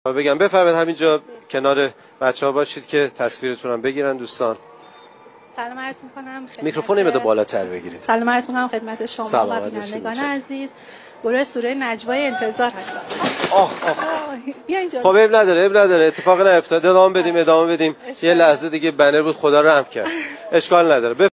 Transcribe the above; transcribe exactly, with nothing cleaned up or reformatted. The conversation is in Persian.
بگم بفرمایید همینجا کنار بچه ها باشید که تصویرتون هم بگیرن دوستان. سلام عرض میکنم خدمت میکروفون یه مقدار بالاتر بگیرید. سلام عرض میکنم خدمت شما و بینندگان عزیز. گروه سوره نجوای انتظار هستم. آه آه بیا اینجا. خب اب نداره اب نداره اتفاق نیفتاد. ادامه بدیم ادامه بدیم. یه لحظه دیگه بنر بود خدا رحم کرد. اشکال نداره.